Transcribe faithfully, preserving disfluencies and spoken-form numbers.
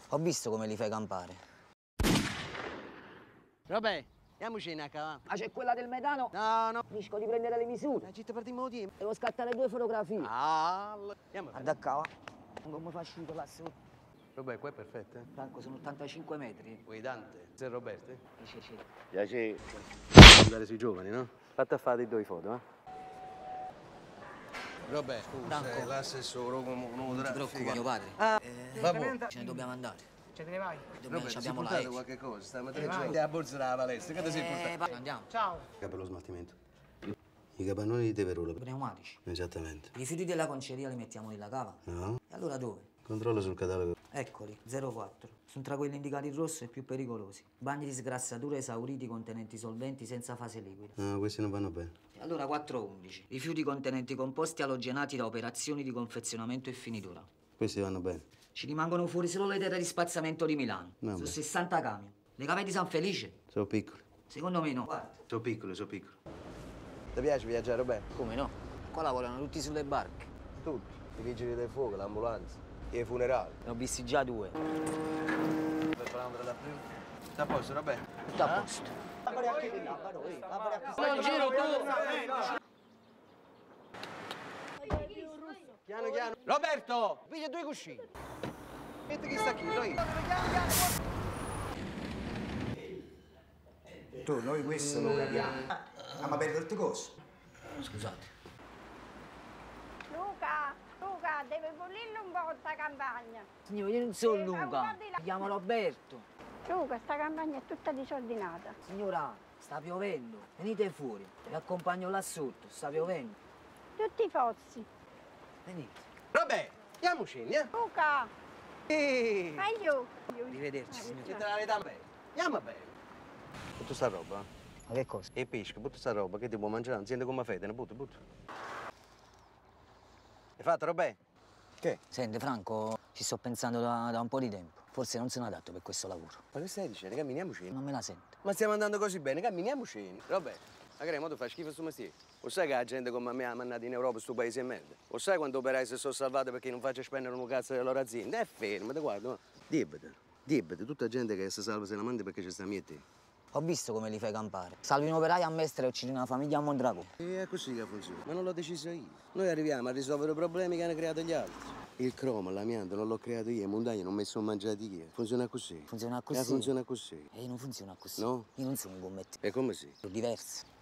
Ho visto come li fai campare. Vabbè, andiamoci in acca. Ah, c'è quella del metano? No, no. Finisco di prendere le misure. La città partiamo di tempo. Devo scattare due fotografie. Ah, andiamo. Ad acca, non come faccio io là sotto. Vabbè, qua è perfetto. Eh? Franco, sono ottantacinque metri. Vuoi Dante? Sei Roberto? Dice, sì. Piacere. Andare sui giovani, no? Fatta a fare due foto, eh? Vabbè, scusa, Franco. eh, l'assessore come non Non ti preoccupare, mio padre. Ah, eh, vabbè. Ce ne dobbiamo andare. Ce te ne vai? Dobbiamo, Vabbè, abbiamo si la può qualche cosa, stamattina Eh, vai. c'è la borsa della palestra, che ti sei Eh, portato? va- andiamo. Ciao. Per lo smaltimento. I capannoni di Teverola. Pneumatici. Esattamente. I rifiuti della conceria li mettiamo nella cava. No? E allora dove? Controllo sul catalogo. Eccoli, zero quattro. Sono tra quelli indicati in rosso e più pericolosi. Bagni di sgrassatura esauriti contenenti solventi senza fase liquida. No, questi non vanno bene. E allora quattro undici. Rifiuti contenenti composti alogenati da operazioni di confezionamento e finitura. Questi vanno bene. Ci rimangono fuori solo le terre di spazzamento di Milano. Vabbè. Sono sessanta camion. Le cave di San Felice? Sono piccoli. Secondo me no. Guarda. Sono piccoli, sono piccoli. Ti piace viaggiare, Roberto? Come no? Qua lavorano tutti sulle barche. Tutti. I vigili del fuoco, l'ambulanza, i funerali. Ne ho visti già due. Per prendere la prima. Sta a posto, Roberto? Tutto a posto. Non giro tu. Piano, piano. Roberto! Piglia due cuscini. Metti chi sta qui, noi. Tu, noi questo lo capiamo. Ah, ma per il coso? Scusate. Luca, Luca, deve pulirlo un po' sta campagna. Signore, io non sono Eh, ma Luca. guardi la- Mi chiamo Roberto. Luca, sta campagna è tutta disordinata. Signora, sta piovendo. Venite fuori. Vi accompagno là sotto. Sta piovendo. Tutti i pozzi. Venite. Roberto, andiamoci, andiamo. Luca, Ehi! meglio. Arrivederci, signore. Che te la verità bene. Andiamo bene. Butta sta roba. Ma che cosa? E pesca, butta sta roba, che ti può mangiare, non sente come fede, ne butta, butta. Hai fatto, Roberto? Che? Senti, Franco, ci sto pensando da, da un po' di tempo. Forse non sono adatto per questo lavoro. Ma che stai dicendo? Camminiamoci. Non me la sento. Ma stiamo andando così bene, camminiamoci. Roberto, magari mo tu fai schifo a sto mestiere. Lo sai che la gente come me ha mandato in Europa sto paese di merda? Lo sai quando operai se sono salvati perché non faccio spendere un cazzo delle loro aziende? È fermo, te guarda. Dibete, dibete, tutta gente che si salva se la manda perché ci sta a me e te. Ho visto come li fai campare. Salvi un operaio a Mestre e uccidi una famiglia a Mondragone. E è così che funziona. Ma non l'ho deciso io. Noi arriviamo a risolvere i problemi che hanno creato gli altri. Il cromo, l'amianto non l'ho creato io, le montagne non me sono mangiati io. Funziona così. Funziona così? Eh, funziona così. E io non funziona così. No? Io non sono un commettente. E come sì? Sono diverso.